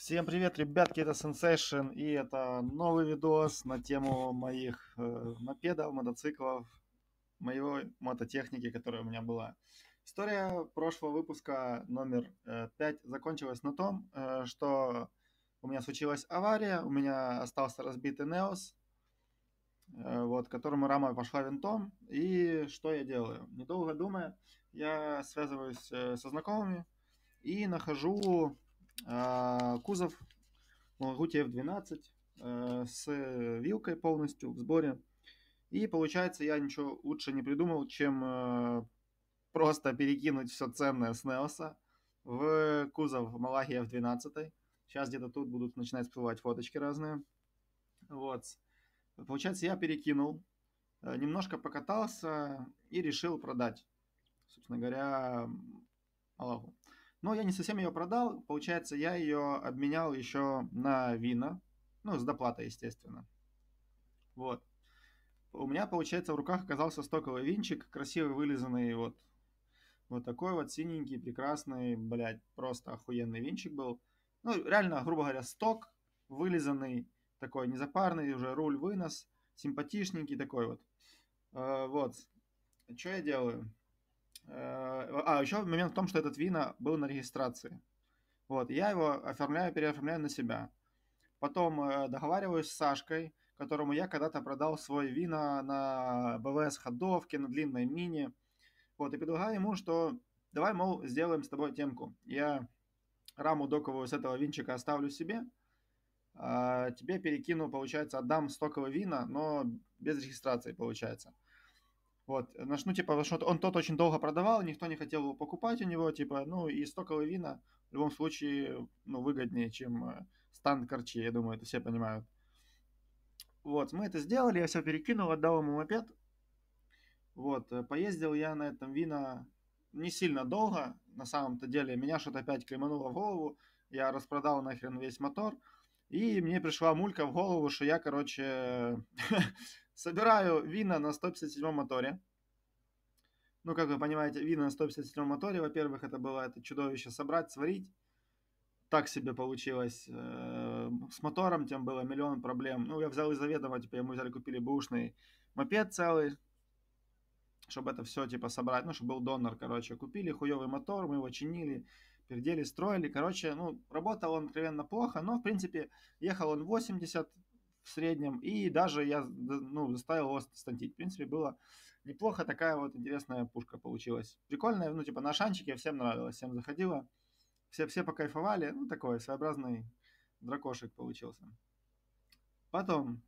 Всем привет, ребятки, это Sensation, и это новый видос на тему моих мопедов, мотоциклов, моей мототехники, которая у меня была. История прошлого выпуска номер 5 закончилась на том, что у меня случилась авария, у меня остался разбитый Неос, вот, которому рама пошла винтом, и что я делаю? Недолго думая, я связываюсь со знакомыми и нахожу кузов Лагути F12 с вилкой полностью в сборе. И получается, я ничего лучше не придумал, чем просто перекинуть все ценное с Неоса в кузов Малахи F12. Сейчас где-то тут будут начинать всплывать фоточки разные. Вот. Получается, я перекинул, немножко покатался и решил продать, собственно говоря, Малаху. Но я не совсем ее продал. Получается, я ее обменял еще на вина. Ну, с доплатой, естественно. Вот. У меня, получается, в руках оказался стоковый винчик, красивый вылизанный, вот такой вот синенький, прекрасный, блядь, просто охуенный винчик был. Ну, реально, грубо говоря, сток вылизанный, такой незапарный, уже руль вынос, симпатичненький такой вот. Вот. Что я делаю? Еще момент в том, что этот вина был на регистрации. Вот, я его оформляю, переоформляю на себя. Потом договариваюсь с Сашкой, которому я когда-то продал свой вина на БВС ходовке, на длинной мини. Вот, и предлагаю ему, что давай, мол, сделаем с тобой темку. Я раму доковую с этого винчика оставлю себе, а тебе перекину, получается, отдам стоковые вина, но без регистрации, получается. Вот, ну, типа, потому что он тот очень долго продавал, никто не хотел его покупать у него, типа, ну, и стоковые вина в любом случае, ну, выгоднее, чем станд Корчи, я думаю, это все понимают. Вот, мы это сделали, я все перекинул, отдал ему мопед. Вот, поездил я на этом вина не сильно долго, на самом-то деле, меня что-то опять клемануло в голову, я распродал нахрен весь мотор, и мне пришла мулька в голову, что я, короче, собираю вина на 157 моторе. Ну, как вы понимаете, вина на 157 моторе, во-первых, это было это чудовище собрать, сварить. Так себе получилось. С мотором тем было миллион проблем. Ну, я взял из заведомо, типа, мы взяли, купили бэушный мопед целый, чтобы это все, типа, собрать. Ну, чтобы был донор, короче. Купили хуёвый мотор, мы его чинили, пердели, строили. Короче, ну, работал он откровенно плохо, но, в принципе, ехал он 80 в среднем, и даже я, ну, заставил его стантить. В принципе, было неплохо, такая вот интересная пушка получилась. Прикольная, ну, типа, на шанчике всем нравилось, всем заходило. Все покайфовали, ну, такой своеобразный дракошек получился. Потом...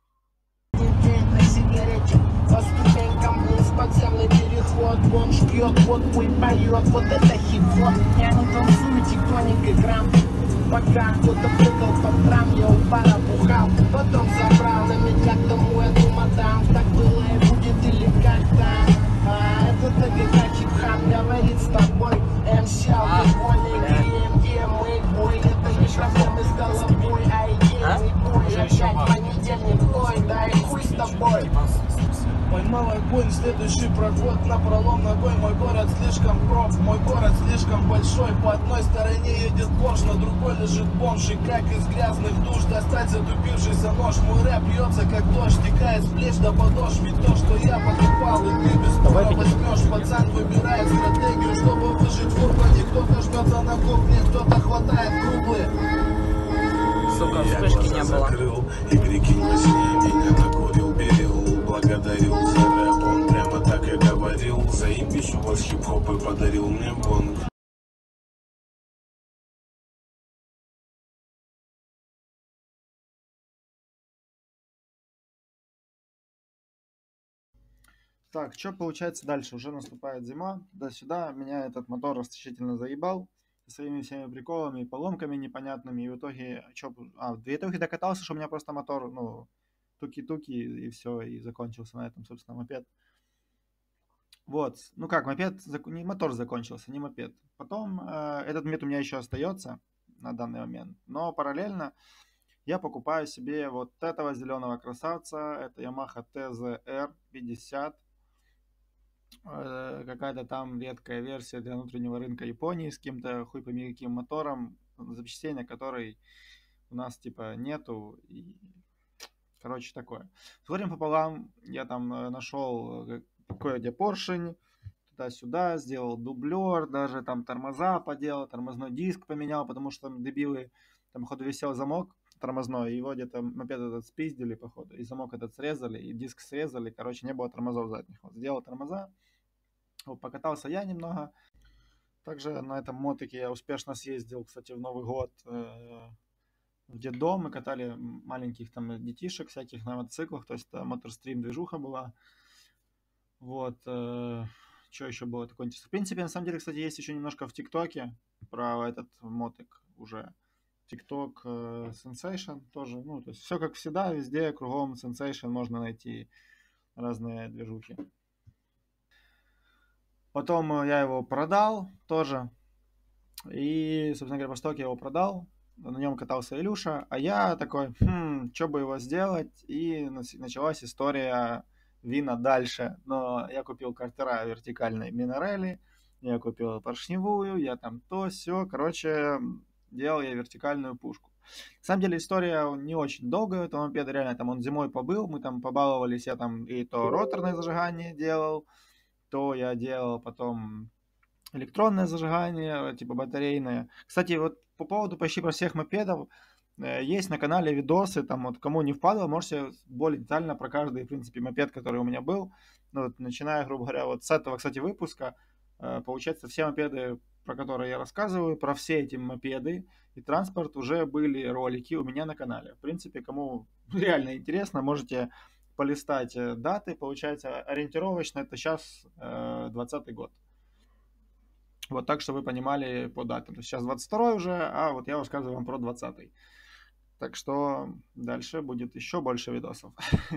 На сигарете по ступенькам вниз, подземный переход. Бомж пьет водку и поет, вот это хип-хоп. Я не танцую, тектоник и грамм. Пока кто-то прыгал под трам, я у бара бухал. Потом забрал на меня к тому эту мадам. Так было и будет или как-то. Это ТГК хип-хап говорит с тобой. МС, алкогольный ГМЕ, мой бой. Это не проблемы с головой, а идея бой. Опять понедельник, ой, да и хуй с тобой. Поймал огонь, следующий проход на пролом ногой. Мой город слишком проф, мой город слишком большой. По одной стороне едет Порш, на другой лежит бомж. И как из грязных душ достать затупившийся нож. Мой рэп бьется как дождь, стекает с плеч до подошв. Ведь то, что я покупал, и ты без тура возьмешь. Пацан выбирает стратегию, чтобы выжить в урбане. Кто-то жмется на кухне, кто-то хватает круглые. Сука, вспышки не было. Закрыл, и прикинь, во сне меня накурил, берил. Благодарил за рэп, он прямо так и говорил. Заебись, у вас хип-хоп и подарил мне бонг. Так, что получается дальше? Уже наступает зима, до-сюда меня этот мотор расточительно заебал со своими всеми приколами и поломками непонятными, и в итоге, в итоге докатался, что у меня просто мотор, ну, туки-туки, и все, и закончился на этом, собственно, мопед. Вот, ну как, не мотор закончился, не мопед. Потом этот мопед у меня еще остается на данный момент, но параллельно я покупаю себе вот этого зеленого красавца, это Yamaha TZR 50, какая-то там редкая версия для внутреннего рынка Японии с каким-то хуй пойми каким мотором. запчастей, на который у нас типа нету. И, короче, такое. С горем пополам я там нашел кое-где поршень, туда-сюда, сделал дублер, даже там тормоза поделал, тормозной диск поменял, потому что там дебилы, там, походу, висел замок тормозной, его где-то мопед этот спиздили, походу, и замок этот срезали, и диск срезали, короче, не было тормозов задних. Вот, сделал тормоза, вот, покатался я немного. Также на этом мотике я успешно съездил, кстати, в Новый год в детдом, мы катали маленьких там детишек всяких на мотоциклах, то есть это моторстрим движуха была. Вот, что еще было такое интересное? В принципе, на самом деле, кстати, есть еще немножко в ТикТоке про этот мотик уже. ТикТок Sensation тоже, ну, то есть все как всегда, везде, кругом Sensation можно найти разные движухи. Потом я его продал тоже. И, собственно говоря, после того, как я его продал, на нем катался Илюша, а я такой, что бы его сделать? И началась история вина дальше. Но я купил картера вертикальной Минорелли, я купил поршневую, я там то, все. Короче, делал я вертикальную пушку. На самом деле история не очень долгая, этого мопеда реально там он зимой побыл, мы там побаловались, я там и то роторное зажигание делал, то я делал потом электронное зажигание, типа батарейное. Кстати, вот по поводу почти про всех мопедов, есть на канале видосы, там вот кому не впадло, можете более детально про каждый, в принципе, мопед, который у меня был. Ну, вот, начиная, грубо говоря, вот с этого, кстати, выпуска, получается, все мопеды, про которые я рассказываю, про все эти мопеды и транспорт уже были ролики у меня на канале. В принципе, кому реально интересно, можете полистать даты. Получается, ориентировочно это сейчас 2020 год. Вот так, что вы понимали по датам. То есть сейчас 22 уже, а вот я рассказываю вам про 20. Так что дальше будет еще больше видосов.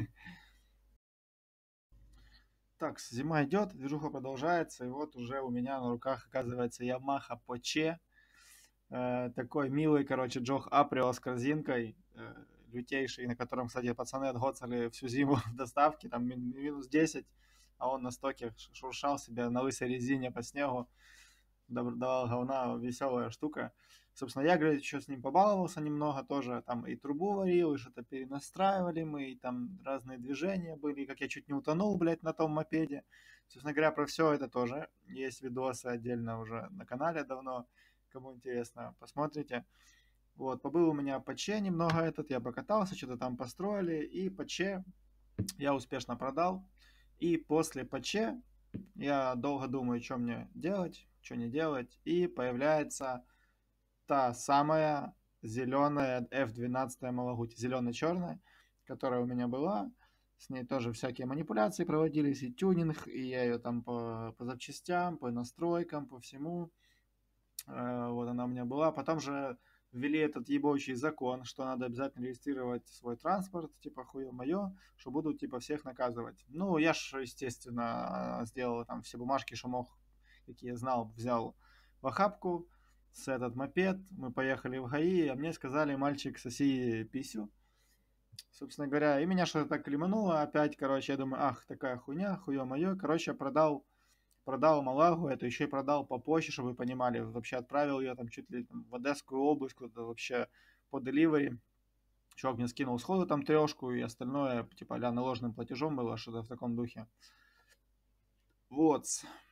Так, зима идет, движуха продолжается, и вот уже у меня на руках оказывается Yamaha Poche. Такой милый, короче, Джох Априо с корзинкой, лютейший, на котором, кстати, пацаны отгоцали всю зиму в доставке, там минус 10, а он на стоке шуршал себе на лысой резине по снегу, давал говна, веселая штука. Собственно, я, говорит, еще с ним побаловался немного тоже, там и трубу варил, и что-то перенастраивали мы, и там разные движения были, и как я чуть не утонул, блядь, на том мопеде. Собственно говоря, про все это тоже есть видосы отдельно уже на канале давно, кому интересно, посмотрите. Вот, побыл у меня Poche немного этот, я покатался, что-то там построили, и Poche я успешно продал. И после Poche я долго думаю, что мне делать, что не делать, и появляется та самая зеленая F12 Malaguti, зелено-черная, которая у меня была. С ней тоже всякие манипуляции проводились, и тюнинг, и я ее там по запчастям, по настройкам, по всему. Вот она у меня была. Потом же ввели этот ебучий закон, что надо обязательно регистрировать свой транспорт, типа хуе моё, что будут типа всех наказывать. Ну, я ж, естественно, сделал там все бумажки, что мог, какие я знал, взял в охапку с этот мопед. Мы поехали в ГАИ, а мне сказали, мальчик, соси писю. Собственно говоря, и меня что-то так клемануло опять, короче, я думаю, ах, такая хуйня, хуе моё. Короче, продал Малагу, это еще и продал по почте, чтобы вы понимали. Вообще отправил ее там чуть ли там, в Одесскую область, куда-то вообще по деливери. Чувак мне скинул сходу там 3, и остальное, типа, а-ля наложенным платежом было, что-то в таком духе. Вот.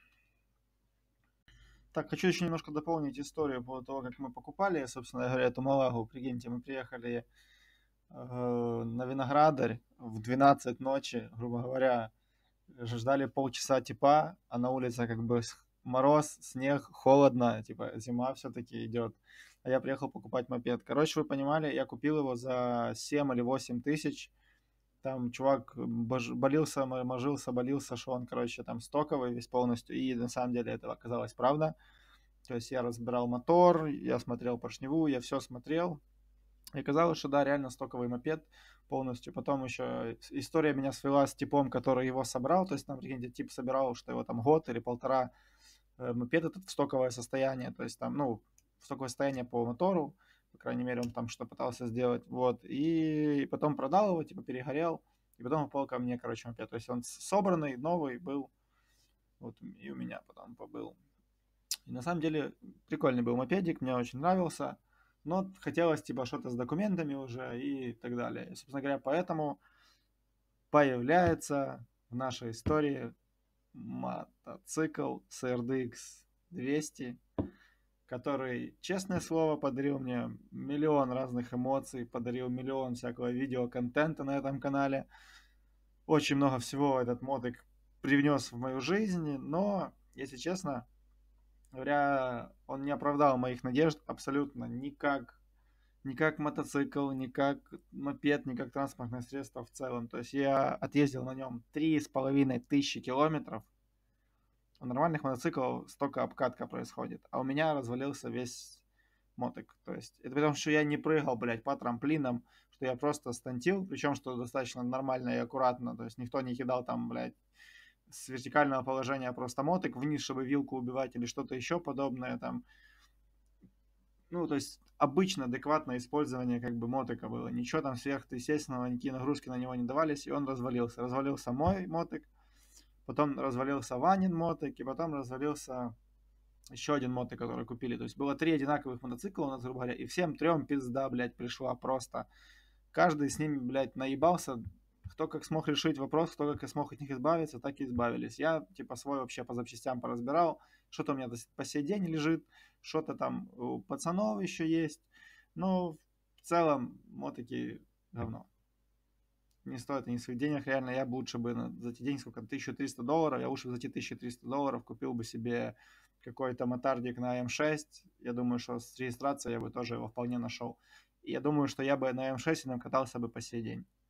Так, хочу еще немножко дополнить историю по того, как мы покупали, собственно говоря, эту Малагу. Прикиньте, мы приехали на Виноградарь в 12 ночи, грубо говоря, ждали полчаса типа, а на улице как бы мороз, снег, холодно, типа зима все-таки идет. А я приехал покупать мопед. Короче, вы понимали, я купил его за 7 или 8 тысяч. Там чувак болился, болился, что он, короче, там стоковый весь полностью. И на самом деле это оказалось правда. То есть я разбирал мотор, я смотрел поршневую, я все смотрел. И оказалось, что да, реально стоковый мопед полностью. Потом еще история меня свела с типом, который его собрал. То есть, там, прикиньте, тип собирал, что его там год или полтора мопед этот в стоковое состояние. То есть там, ну, в стоковое состояние по мотору. По крайней мере, он там что побытался сделать. Вот. И потом продал его, типа перегорел. И потом попал ко мне, короче, мопед. То есть он собранный, новый был. Вот и у меня потом побыл. И на самом деле прикольный был мопедик, мне очень нравился. но хотелось типа что-то с документами уже и так далее. И, собственно говоря, поэтому появляется в нашей истории мотоцикл CRDX 200, который, честное слово, подарил мне миллион разных эмоций, подарил миллион всякого видеоконтента на этом канале. Очень много всего этот мотик привнес в мою жизнь, но, если честно говоря, он не оправдал моих надежд абсолютно никак. Ни как мотоцикл, ни как мопед, ни как транспортное средство в целом. То есть я отъездил на нем 3500 километров. У нормальных мотоциклов столько обкатка происходит, а у меня развалился весь мотик. То есть это потому, что я не прыгал, блядь, по трамплинам, что я просто стантил, причем что достаточно нормально и аккуратно. То есть никто не кидал там, блядь, с вертикального положения просто мотик вниз, чтобы вилку убивать или что-то еще подобное там. Ну, то есть обычно адекватное использование как бы мотика было. Ничего там сверхъестественного, никакие нагрузки на него не давались, и он развалился. Развалился мой мотик, потом развалился Ванин мотик, и потом развалился еще один мотик, который купили. То есть было 3 одинаковых мотоцикла у нас, грубо говоря, и всем 3 пизда, блядь, пришла просто. Каждый с ними, блядь, наебался. Кто как смог решить вопрос, кто как смог от них избавиться, так и избавились. Я, типа, свой вообще по запчастям поразбирал. Что-то у меня по сей день лежит, что-то там у пацанов еще есть. Но в целом мотики говно. Не стоит они своих денег. Реально, я бы лучше бы за эти деньги, сколько, $1300, я лучше за эти $1300 купил бы себе какой-то мотардик на М6. Я думаю, что с регистрацией я бы тоже его вполне нашел. И я думаю, что я бы на М6 катался бы по сей день.